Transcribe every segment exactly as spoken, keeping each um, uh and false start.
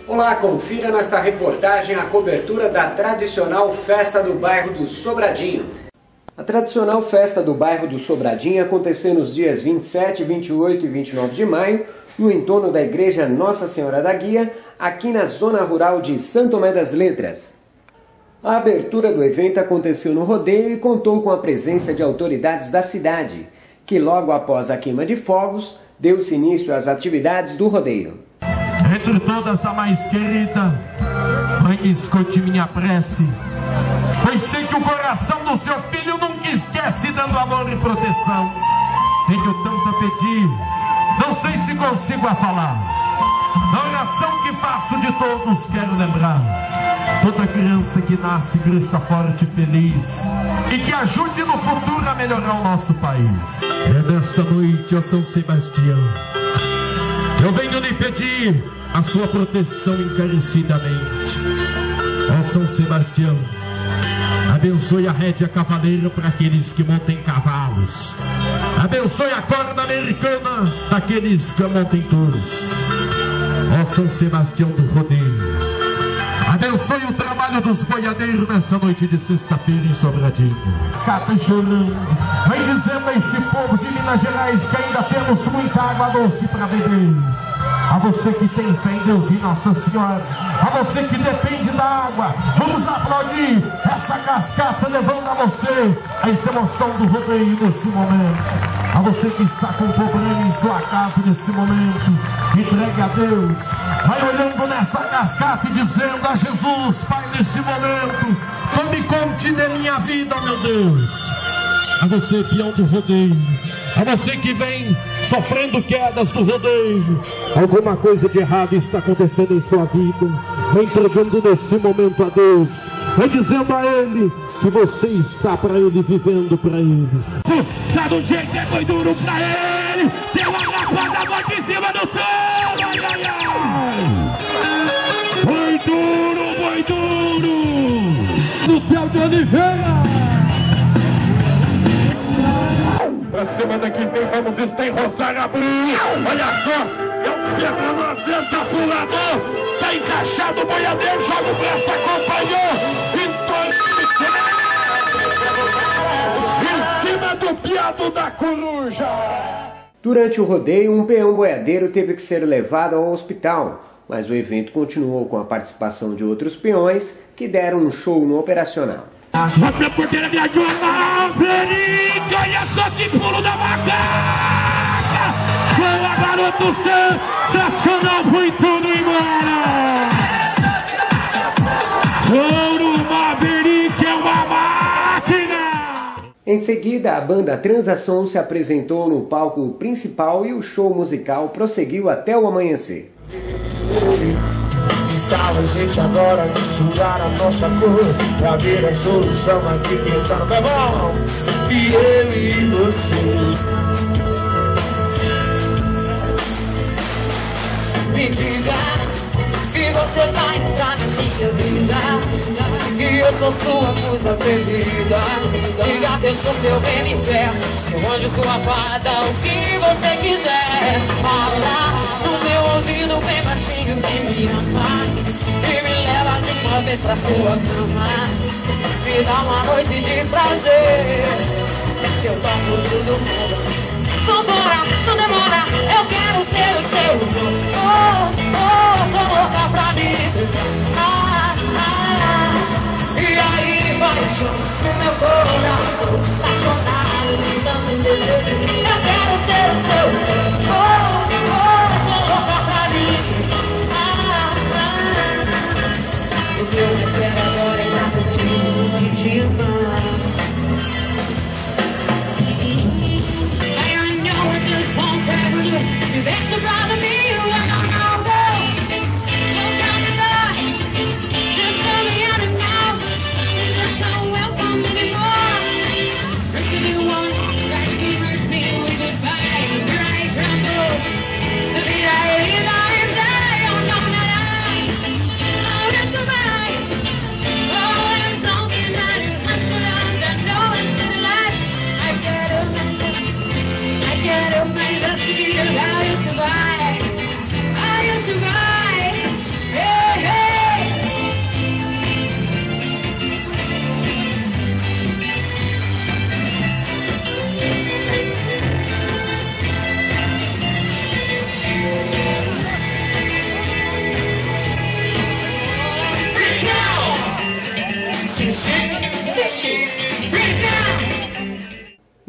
Olá, confira nesta reportagem a cobertura da tradicional Festa do Bairro do Sobradinho. A tradicional Festa do Bairro do Sobradinho aconteceu nos dias vinte e sete, vinte e oito e vinte e nove de maio, no entorno da Igreja Nossa Senhora da Guia, aqui na zona rural de Santo Tomé das Letras. A abertura do evento aconteceu no rodeio e contou com a presença de autoridades da cidade, que logo após a queima de fogos, deu-se início às atividades do rodeio. Entre todas a mais querida, mãe que escute minha prece, pois sei que o coração do seu filho nunca esquece, dando amor e proteção. Tenho tanto a pedir, não sei se consigo a falar. Na oração que faço de todos quero lembrar toda criança que nasce cresça forte e feliz, e que ajude no futuro a melhorar o nosso país. É nessa noite, ó São Sebastião, eu venho lhe pedir a sua proteção encarecidamente. Ó São Sebastião, abençoe a rédea cavaleira para aqueles que montem cavalos. Abençoe a corda americana daqueles que montem touros. Ó São Sebastião do rodeio, abençoe o trabalho dos boiadeiros nessa noite de sexta-feira em Sobradinho. Escapa chorando, vem dizendo a esse povo de Minas Gerais que ainda temos muita água doce para beber. A você que tem fé em Deus e Nossa Senhora, a você que depende da água, vamos aplaudir essa cascata levando a você essa emoção do rodeio nesse momento. A você que está com problema em sua casa nesse momento, entregue a Deus. Vai olhando nessa cascata e dizendo a Jesus: Pai, nesse momento, tome conta de minha vida, meu Deus. A você, peão do rodeio, a você que vem sofrendo quedas do rodeio, alguma coisa de errado está acontecendo em sua vida, vai entregando nesse momento a Deus, vai dizendo a Ele que você está para Ele, vivendo para Ele. Tá do jeito que foi duro para Ele, deu a lapada, bota em cima do sol. Ai, ai, ai. Foi duro, foi duro, no Piau de Oliveira. Pra semana que vem vamos estar em Rosário Abril. Olha só, é um Pedro noventa pulador, tá encaixado o boiadeiro, joga o braço, acompanhou, em cima do piado da coruja. Durante o rodeio, um peão boiadeiro teve que ser levado ao hospital, mas o evento continuou com a participação de outros peões que deram um show no operacional. Outra porteira de Adilma, Perique, olha só que pulo da macaca! Boa, garoto sensacional, foi tudo embora! Ouro, Maverick é uma máquina! Em seguida, a banda Transação se apresentou no palco principal e o show musical prosseguiu até o amanhecer. Então a gente agora misturar a nossa cor pra ver a solução aqui que tá no bom. E eu e você. Me diga que você vai entrar na minha vida, que eu sou sua musa preferida. Diga que eu sou seu bem interno, seu anjo, sua fada, o que você quiser. Fala no meu ouvido bem baixinho, vem me amar e me leva de uma vez pra sua cama. Me dá uma noite de prazer, que eu toco todo mundo. Vambora, não demora, eu quero ser o seu. Oh, oh, tô louca pra mim. Ah, ah, e aí vai o meu coração apaixonado, gritando desejo. Eu quero ser o seu. Oh, oh, tô louca pra mim. Ah, ah, o que eu me quero agora é dar contigo de demais. This won't ever do. If it's the brother me, you I don't know.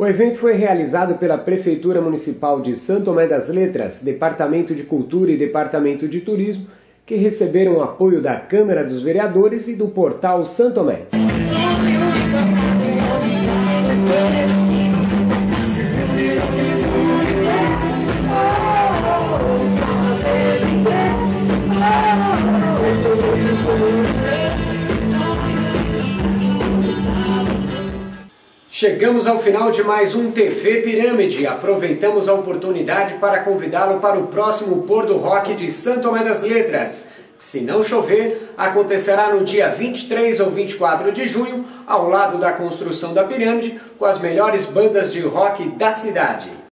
O evento foi realizado pela Prefeitura Municipal de São Tomé das Letras, Departamento de Cultura e Departamento de Turismo, que receberam o apoio da Câmara dos Vereadores e do Portal São Tomé. Chegamos ao final de mais um T V Pirâmide. Aproveitamos a oportunidade para convidá-lo para o próximo Pôr do Rock de São Tomé das Letras. Se não chover, acontecerá no dia vinte e três ou vinte e quatro de junho, ao lado da construção da pirâmide, com as melhores bandas de rock da cidade.